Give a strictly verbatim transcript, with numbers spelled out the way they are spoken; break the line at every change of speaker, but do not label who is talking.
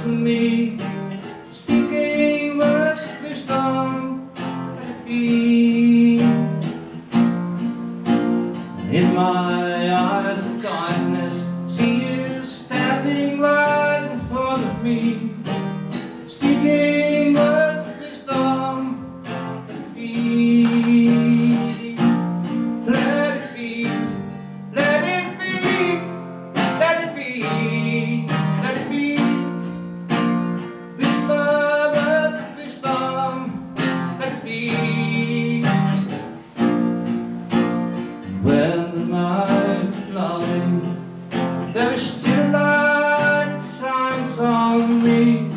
to me, speaking words of wisdom, let it be. In my eyes of kindness, see you standing right in front of me, speaking words of wisdom, let it be. Let it be, let it be, let it be, let it be. Whisper words of wisdom, let it be. When the night is cloudy, there is still a light that shines on me.